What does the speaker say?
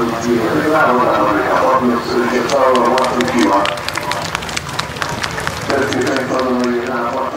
pozycji wygraną na Ameryka. Odniósł się całą własną siłą. Bezpieczeństwo numer 1.